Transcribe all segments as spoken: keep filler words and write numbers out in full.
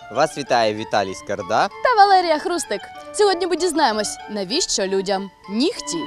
Вас вітає Віталій Скарда та Валерія Хрустик. Сьогодні ми дізнаємось, навіщо людям нігті.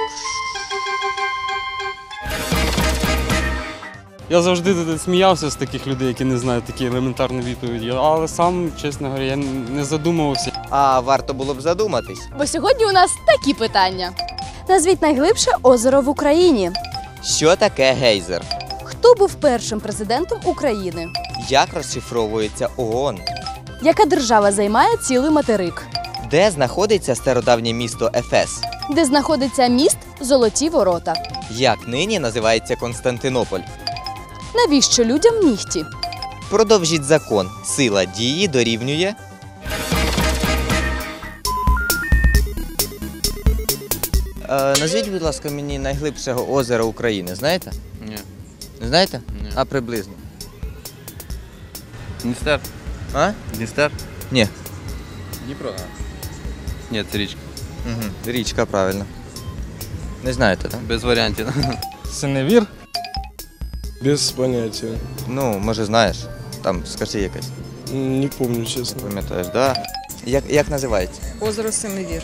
Я завжди сміявся з таких людей, які не знають такі елементарні відповіді, але сам, чесно говоря, я не задумувався. А варто було б задуматись. Бо сьогодні у нас такі питання. Назвіть найглибше озеро в Україні. Що таке гейзер? Хто був першим президентом України? Як розшифровується ООН? Яка держава займає цілий материк? Де знаходиться стародавнє місто Ефес? Де знаходиться міст Золоті Ворота? Як нині називається Константинополь? Навіщо людям нігті? Продовжіть закон. Сила дії дорівнює... Е, назвіть, будь ласка, мені найглибшого озера України. Знаєте? Ні. Не знаєте? Ні. А приблизно? Дністер. А? Дністер? Ні. Дніпро? Ні, це річка. Угу. Річка, правильно. Не знаєте, так? Без варіантів. Синевір? Без понятия. Ну, може знаєш. Там, скажи якось. Не помню, честно. Пам'ятаєш, так? Да? Як, як називається? Озеро Синевір.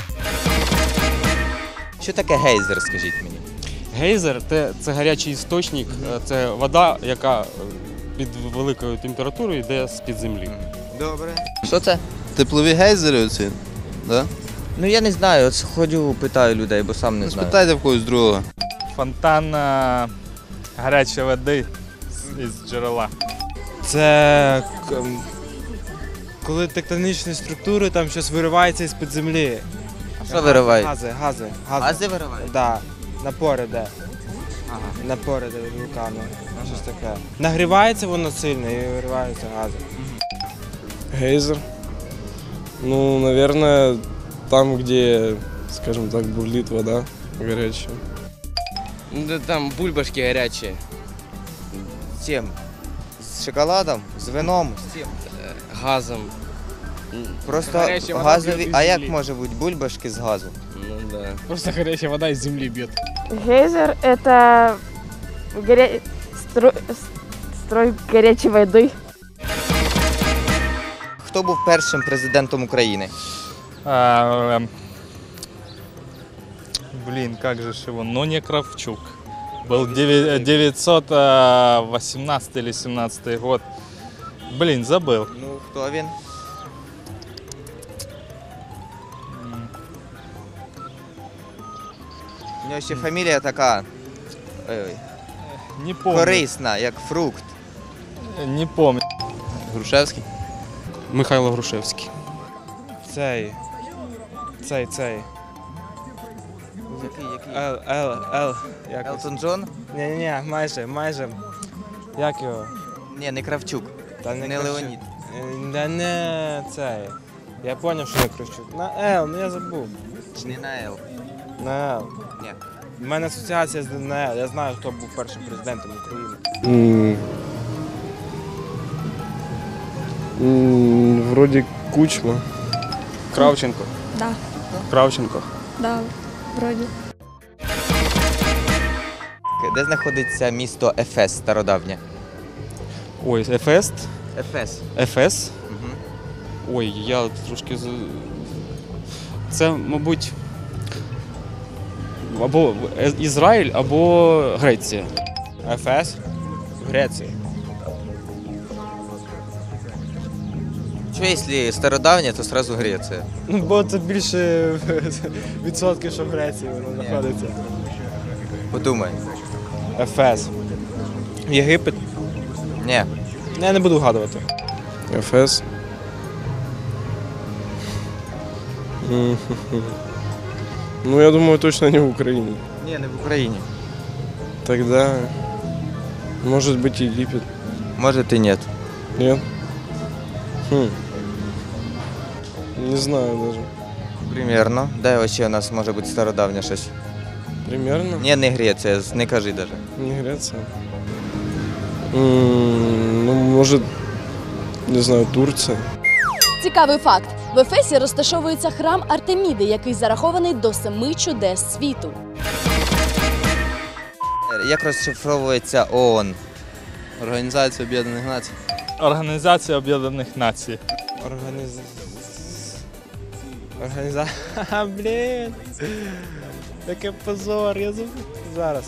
Що таке гейзер, скажіть мені? Гейзер – це гарячий істочник, це вода, яка під великою температурою йде з-під землі. Добре. Що це? Теплові гейзери оці? Да? Ну я не знаю, от ходю, питаю людей, бо сам не знаю. Спитайте в когось другого. Фонтан а, гарячої води з джерела. Це к- коли тектонічні структури там щось виривається із-під землі. А що виривають? Гази, гази, гази. Гази виривають? Да. Напор іде. Ага. Напор іде від вулкану. Щось таке. Нагрівається воно сильно і вириваються гази. Гейзер. Ну, наверное, там, где, скажем так, бурлит вода горячая. Ну, там бульбашки гарячі. З чим? З шоколадом? З вином? З чим? Газом. Просто Гаряча вода газові. б'є із А як землі. може бути бульбашки з газу? Ну да. Просто горячая вода из земли бьет. Гейзер – это горя... строй... строй горячей воды. Хто був першим президентом України? А, эм, блин, как же ж его? Но не Кравчук. Был девя- девятьсот восемнадцатый или семнадцатый год. Блин, забыл. Ну, хто він? У нього ще фамілія така ой, Не помню. корисна, як фрукт. Не помню. Грушевський? Михайло Грушевський. Цей. Цей, цей. Який, який? Ел, ел, ел. Якось. Елтон Джон? Ні-ні-ні, майже, майже. Як його? Ні, не Кравчук. Та Не Кравчук. Леонід. Е, Да не цей. Я зрозумів, що не Кравчук. На Ел, ну я забув. Не на Ел. На Ел. Ні. У мене асоціація з на Ел. Я знаю, хто був першим президентом України. М. М, Вроде Кучма. Кравченко. Да, Кравченко. да, вроде. Де знаходиться місто Ефес стародавнє? Ой, Ефес. Ефес. Ефес. Угу. Ой, я трошки... з- Це, мабуть, або Е- Ізраїль, або Греція. Ефес в Греції. Що, якщо стародавнє, то одразу Греція. Ну, бо це більше відсотків, що в Греції воно знаходиться. Подумай. Ефес. Єгипет. Ні. Я не буду вгадувати. Эфес. М, Ну, я думаю, точно не в Украине. Ні, не в Україні. Тогда, может быть, Египет. Може і ні. Нет? Хм. Не знаю даже. Примерно. Де ще у нас може бути стародавнє щось? Примерно? Ні, не Греція, не кажи даже. Не Греция. М, Ну, может, не знаю, Турция. Цікавий факт. В Ефесі розташовується храм Артеміди, який зарахований до семи чудес світу. Як розшифровується ООН? Організація Об'єднаних Націй. Організація Об'єднаних Націй. Організ... Організа... Ха, блін. Який позор, я забув. Зараз.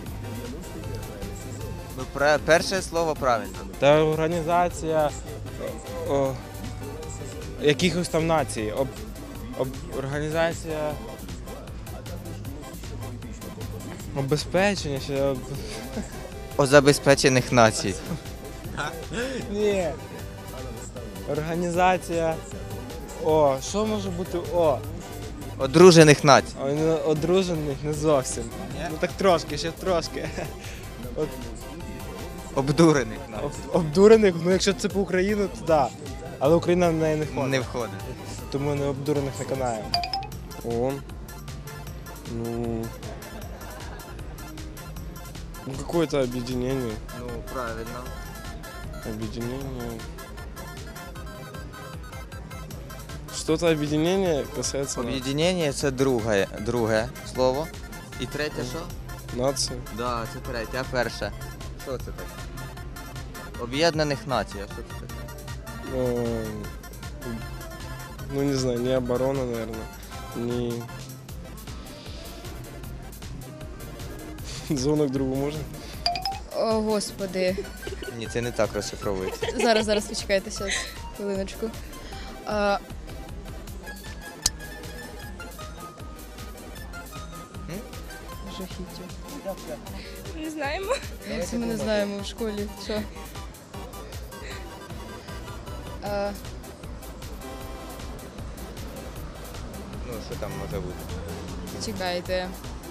Ну, пре- перше слово правильно. Та організація о, якихось там націй. Об, об, організація обезпечення чи об... О забезпечених націй. Ні. Організація. О, що може бути О? Одружених націй. А не одружених не зовсім. Ну так трошки, ще трошки. От, Обдурених об, націй. обдурених, ну якщо це по Україну, то так. Да. Але Україна в неї не входить. Не входить. Тому не обдурених не канає. ООН. Ну... Ну, какое-то объединение. Ну, правильно. Объединение. Что-то объединение касается Об'єднання це друге, друге слово. І третє що? нации. Да, це третє, а перше. Що це таке? Об'єднаних націй, а що це таке? Э, Ну, не знаю, не оборона, наверное, не... Звонок другу можно? О, господи. Ні, це не так розшифровується. Зараз, зараз, почекайте, зараз, хвилиночку. А... Жахіття. Не знаємо. Як це ми не знаємо в школі? Що? А... Ну, що там може бути? Чекайте.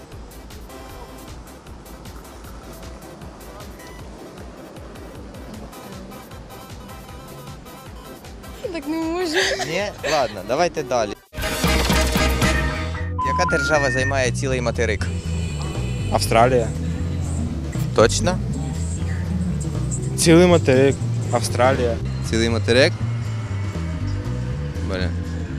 Так не можу. Ні? Ладно, давайте далі. Яка держава займає цілий материк? Австралія. Точно? Цілий материк. Австралія. Цілий материк. Блін.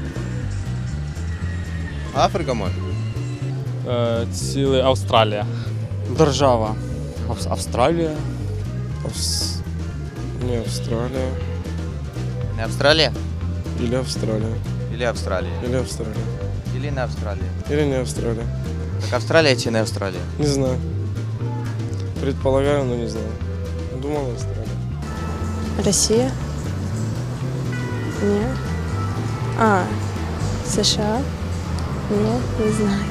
Африка може? Е, цілий Австралія. Держава. Ав- Австралія. Авс... Не Австралия. Не Австралія? Или Австралия. Или Австралія? Или Австралия. Или не Австралія? Или не Австралия. Так Австралія чи не Австралія? Не знаю. Предполагаю, но не знаю. Думал Австралия. Росія? Ні. А, США? Ні, не знаю.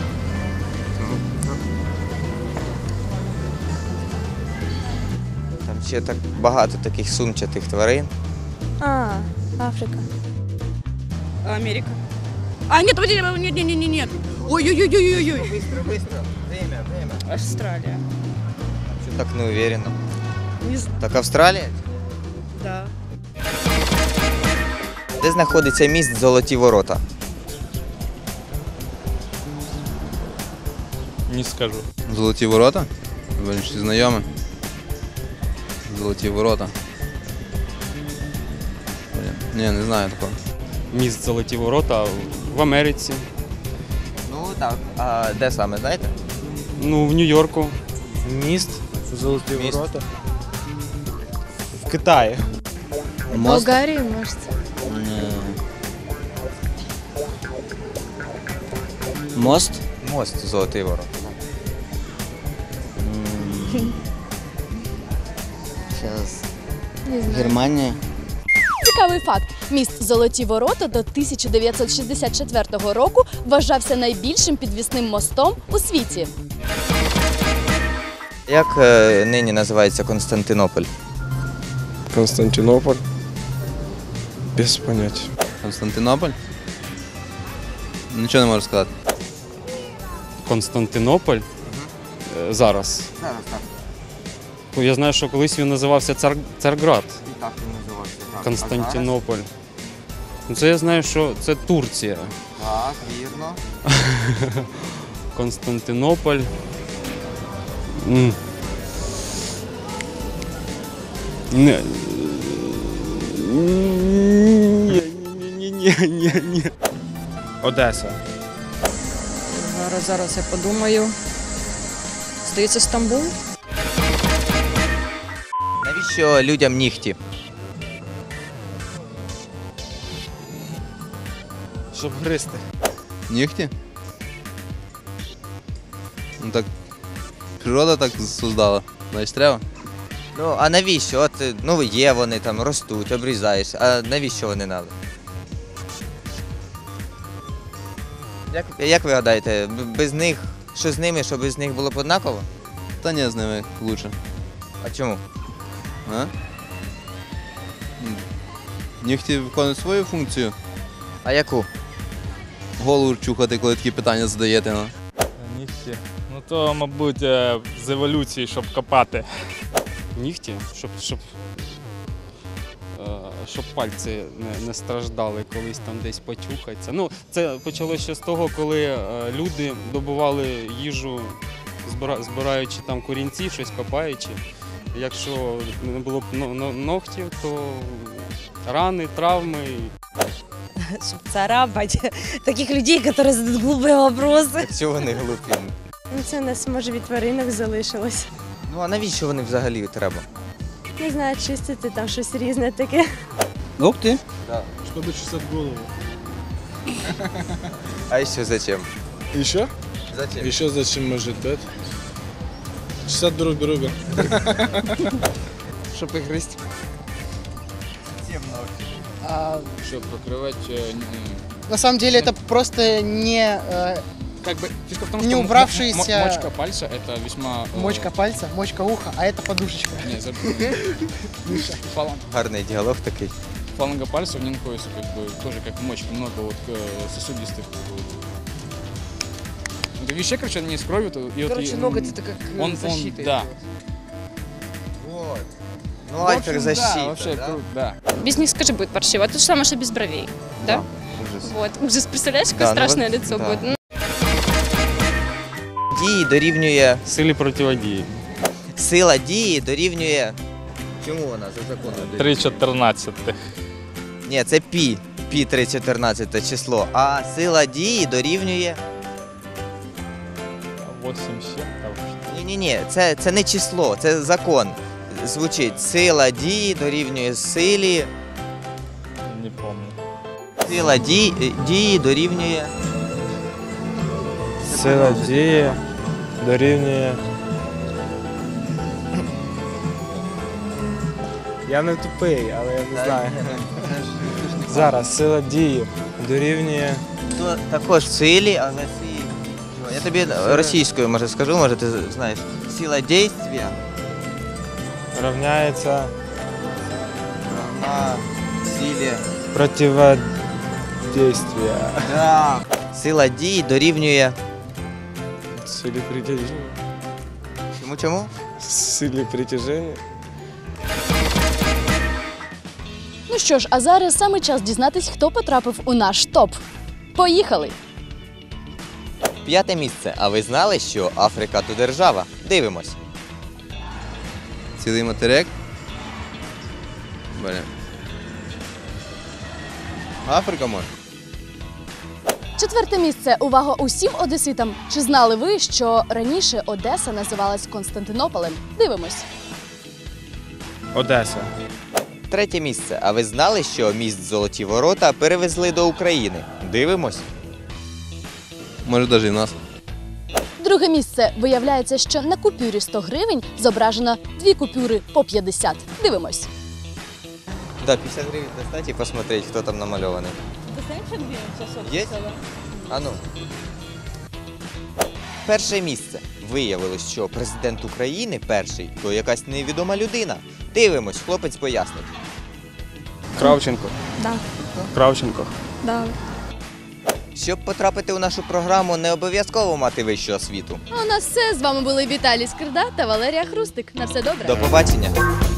Там ще так багато таких сумчатих тварин. А, Африка. Америка. А, нет, нет, нет, нет, нет, нет. Ой-ой-ой-ой-ой. Быстро, быстро. Время, время. Австралия. Що так не уверенно? Не знаю. Так Австралія? Да. Де знаходиться міст Золоті Ворота? Не скажу. Золоті ворота? Блін, чи знайомі? Золоті ворота. Блін. Ні, не знаю такого. Міст Золоті Ворота в Америці. Ну так. А де саме, знаєте? Ну, в Нью-Йорку. Міст. Золоті Міст. ворота. В Китаї. Болгарія, може. Мост? Мост Золоті Ворота. Сейчас. Не знаю. Германия. Цікавий факт. Міст Золоті Ворота до тисяча дев'ятсот шістдесят четвертого року вважався найбільшим підвісним мостом у світі. Як е, нині називається Константинополь? Константинополь. Без понятия. Константинополь? Нічого не можу сказати. Константинополь. Е, Зараз. Зараз так. Ну, я знаю, що колись він називався Цар... Царград. І так він називався. Константинополь. Ну, це я знаю, що це Турція. Так, вірно. Константинополь. М. Не. Ні, ні, ні, ні, ні. Одеса. Зараз, зараз я подумаю. Здається, Стамбул? Навіщо людям нігті? Щоб гризти. Нігті? Ну так, природа так создала. Значить треба. Ну, а навіщо? От, е, ну, є вони там, ростуть, обрізаєш. А навіщо вони треба? Як, як ви гадаєте, б- без них, що з ними, що без них було б однаково? Та ні, з ними лучше. А чому? А? М. Нігті виконують свою функцію. А яку? Голову чухати, коли такі питання задаєте. Ну. Нігті. Ну то, мабуть, е, з еволюції, щоб копати. Нігті, щоб, щоб, е, щоб пальці не, не страждали, колись там десь потюхаться. Ну, це почалося ще з того, коли е, люди добували їжу, збира- збираючи там корінці, щось копаючи. Якщо не було б но- но- ногтів, то рани, травми. Щоб царапати таких людей, які задають глупі питання. Якщо вони глупі. Ну, це у нас, може, від тваринок залишилось. Ну, а навіщо вони взагалі треба? Не знаю, чистити там щось різне таке. Ногти? Да. Щоб чесати голову. А ще зачем? І що? Зачем? І що зачем може бути? Чесати друг друга. Щоб їх гризти. Щоб покривати... На самом деле это просто не, э, Как бы, фишка в том, не что убравшаяся мо- мочка пальца это весьма... э, мочка пальца, мочка уха, а это подушечка. Не, за- фаланга, Гарний діалог такий. фаланга пальца, в ней находится как бы тоже как мочка, много вот э, сосудистых. Это вещей, короче, они с кровью. то- И вот Короче, и, м, ноготь это как э, он, он, защита. да. Вот. Ну, В альфер общем, защита, да, вообще, да? кру- да. Без них, скажи, будет паршиво. Это же самое, что без бровей. Да? Ужас. Вот. Ужас, представляешь, какое Да, ну страшное вот, лицо да. будет? Ну, Дії дорівнює... Силі протидії. Сила дії дорівнює... Чому вона за законом дорівнює? три чотирнадцять. Ні, це пі. Пі три чотирнадцяте число. А сила дії дорівнює... вісім ще. Ні-ні-ні, це, це не число, це закон. Звучить сила дії дорівнює силі... Не пам'ятаю. Сила дії, дії дорівнює... Сила дії дорівнює. Я не тупий, але я не знаю. Зараз сила дії дорівнює. То також силі, але силі... Я тобі російською, може, скажу, може, ти знаєш. Сила дійствия Равняється равна силі... противодействия. Да. Сила дії дорівнює... Силі притяження. Чому чому? Силі притяження. Ну що ж, а зараз саме час дізнатись, хто потрапив у наш топ. Поїхали! П'яте місце. А ви знали, що Африка то держава? Дивимось. Цілий материк. Блін. Африка може. Четверте місце. Увага усім одеситам. Чи знали ви, що раніше Одеса називалась Константинополем? Дивимось. Одеса. Третє місце. А ви знали, що міст Золоті Ворота перевезли до України? Дивимось. Може навіть і в нас. Друге місце. Виявляється, що на купюрі сто гривень зображено дві купюри по п'ятдесят. Дивимось. Да, п'ятдесят гривень достать і посмотреть, хто там намальований. Є? А ну. Перше місце. Виявилось, що президент України перший – то якась невідома людина. Дивимось, хлопець пояснить. Кравченко. Да. Кравченко. Да. Щоб потрапити у нашу програму, не обов'язково мати вищу освіту. А у нас все. З вами були Віталій Скирда та Валерія Хрустик. На все добре. До побачення!